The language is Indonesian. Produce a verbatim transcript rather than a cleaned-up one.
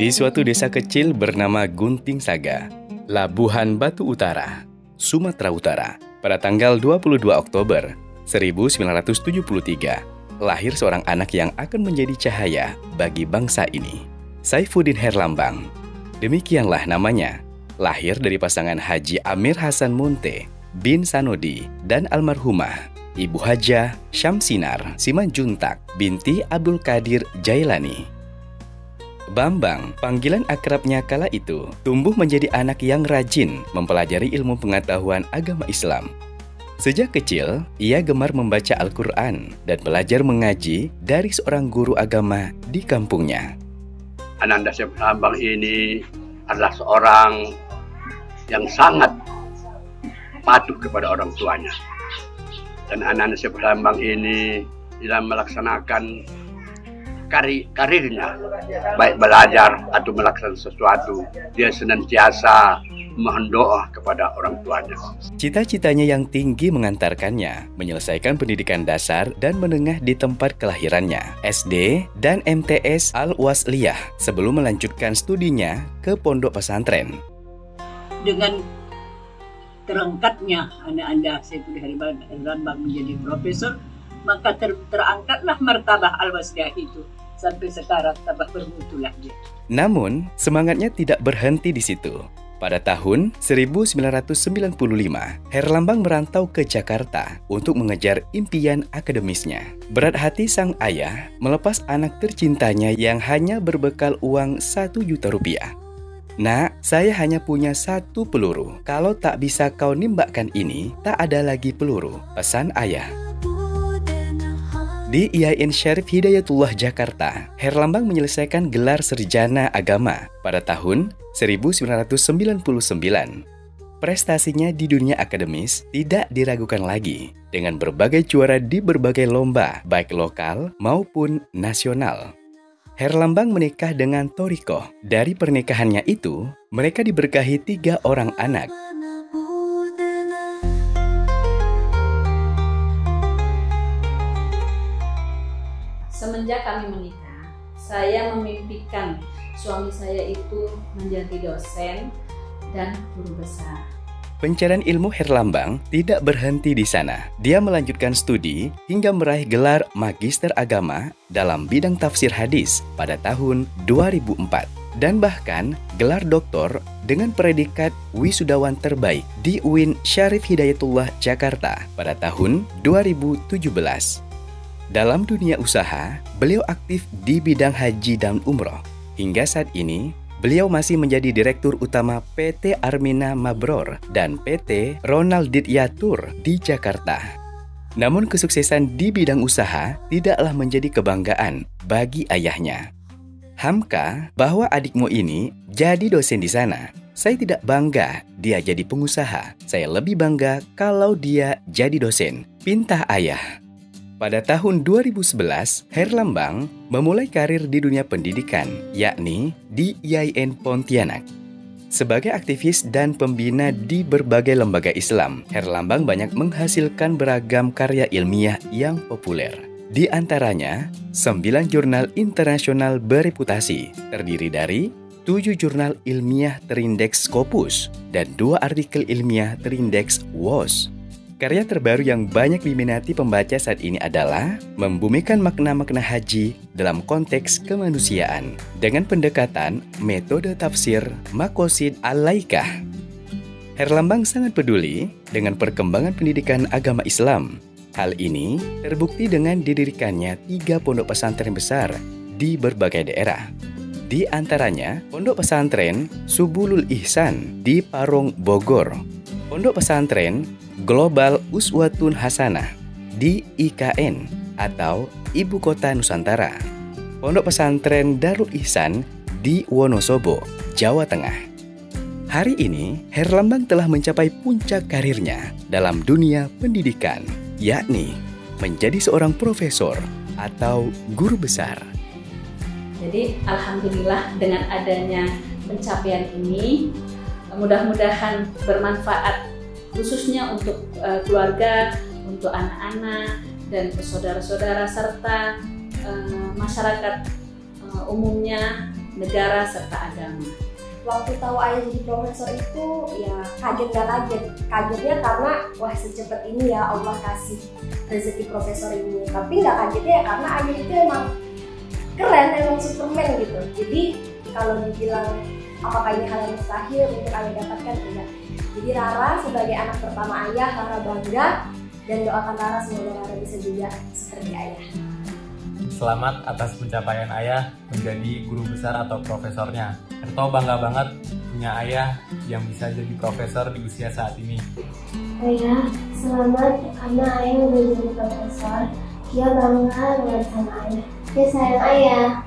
Di suatu desa kecil bernama Gunting Saga, Labuhan Batu Utara, Sumatera Utara, pada tanggal dua puluh dua Oktober seribu sembilan ratus tujuh puluh tiga, lahir seorang anak yang akan menjadi cahaya bagi bangsa ini, Saifuddin Herlambang. Demikianlah namanya, lahir dari pasangan Haji Amir Hasan Munte bin Sanodi dan almarhumah Ibu Hajah Syamsinar Simanjuntak binti Abdul Qadir Jailani. Bambang, panggilan akrabnya kala itu, tumbuh menjadi anak yang rajin mempelajari ilmu pengetahuan agama Islam. Sejak kecil, ia gemar membaca Al-Quran dan belajar mengaji dari seorang guru agama di kampungnya. Ananda Syekh Bambang ini adalah seorang yang sangat patuh kepada orang tuanya. Dan Ananda Syekh Bambang ini dalam melaksanakan Kari, karirnya, baik belajar atau melaksanakan sesuatu, dia senantiasa mohon doa kepada orang tuanya. Cita-citanya yang tinggi mengantarkannya menyelesaikan pendidikan dasar dan menengah di tempat kelahirannya, S D dan M T S Al-Wasliyah, sebelum melanjutkan studinya ke pondok pesantren. Dengan terangkatnya anak-anak Saifuddin Herlambang menjadi profesor, maka ter terangkatlah martabah Al-Wasliyah itu. Sampai sekarang tambah bermutulah dia. Namun, semangatnya tidak berhenti di situ. Pada tahun seribu sembilan ratus sembilan puluh lima, Herlambang merantau ke Jakarta untuk mengejar impian akademisnya. Berat hati sang ayah melepas anak tercintanya yang hanya berbekal uang satu juta rupiah. "Nak, saya hanya punya satu peluru. Kalau tak bisa kau nimbakkan ini, tak ada lagi peluru," pesan ayah. Di I A I N Syarif Hidayatullah Jakarta, Herlambang menyelesaikan gelar sarjana agama pada tahun seribu sembilan ratus sembilan puluh sembilan. Prestasinya di dunia akademis tidak diragukan lagi dengan berbagai juara di berbagai lomba, baik lokal maupun nasional. Herlambang menikah dengan Torikoh. Dari pernikahannya itu, mereka diberkahi tiga orang anak. Semenjak kami menikah, saya memimpikan suami saya itu menjadi dosen dan guru besar. Pencarian ilmu Herlambang tidak berhenti di sana. Dia melanjutkan studi hingga meraih gelar Magister Agama dalam bidang tafsir hadis pada tahun dua ribu empat. Dan bahkan gelar doktor dengan predikat wisudawan terbaik di U I N Syarif Hidayatullah Jakarta pada tahun dua ribu tujuh belas. Dalam dunia usaha, beliau aktif di bidang haji dan umroh. Hingga saat ini, beliau masih menjadi Direktur Utama P T Armina Mabror dan P T Ronald Dityatur di Jakarta. Namun kesuksesan di bidang usaha tidaklah menjadi kebanggaan bagi ayahnya. "Hamka, bahwa adikmu ini jadi dosen di sana. Saya tidak bangga dia jadi pengusaha. Saya lebih bangga kalau dia jadi dosen," pintah ayah. Pada tahun dua ribu sebelas, Herlambang memulai karir di dunia pendidikan, yakni di I A I N Pontianak. Sebagai aktivis dan pembina di berbagai lembaga Islam, Herlambang banyak menghasilkan beragam karya ilmiah yang populer. Di antaranya, sembilan jurnal internasional bereputasi, terdiri dari tujuh jurnal ilmiah terindeks Scopus dan dua artikel ilmiah terindeks W O S. Karya terbaru yang banyak diminati pembaca saat ini adalah membumikan makna-makna haji dalam konteks kemanusiaan dengan pendekatan metode tafsir Maqasid Al-Laikah. Herlambang sangat peduli dengan perkembangan pendidikan agama Islam. Hal ini terbukti dengan didirikannya tiga pondok pesantren besar di berbagai daerah. Di antaranya, Pondok Pesantren Subulul Ihsan di Parung, Bogor, Pondok Pesantren Global Uswatun Hasanah di I K N atau Ibu Kota Nusantara, Pondok Pesantren Darul Ihsan di Wonosobo, Jawa Tengah. Hari ini, Herlambang telah mencapai puncak karirnya dalam dunia pendidikan, yakni menjadi seorang profesor atau guru besar. Jadi alhamdulillah dengan adanya pencapaian ini, mudah-mudahan bermanfaat khususnya untuk uh, keluarga, untuk anak-anak dan saudara-saudara serta uh, masyarakat uh, umumnya negara serta agama. Waktu tahu ayah jadi profesor itu ya kaget gak kaget. Kagetnya karena wah secepat ini ya Allah kasih rezeki profesor ini. Tapi gak kagetnya ya karena ayah itu emang keren, emang Superman gitu. Jadi kalau dibilang apakah ini hal yang mustahil untuk ayah dapatkan, enggak. Jadi Rara sebagai anak pertama ayah, Rara bangga dan doakan Rara semoga Rara bisa juga seperti ayah. Selamat atas pencapaian ayah menjadi guru besar atau profesornya. Erto bangga banget punya ayah yang bisa jadi profesor di usia saat ini. Ayah, selamat karena ayah udah jadi profesor. Dia bangga banget sama ayah. Dia sayang ayah.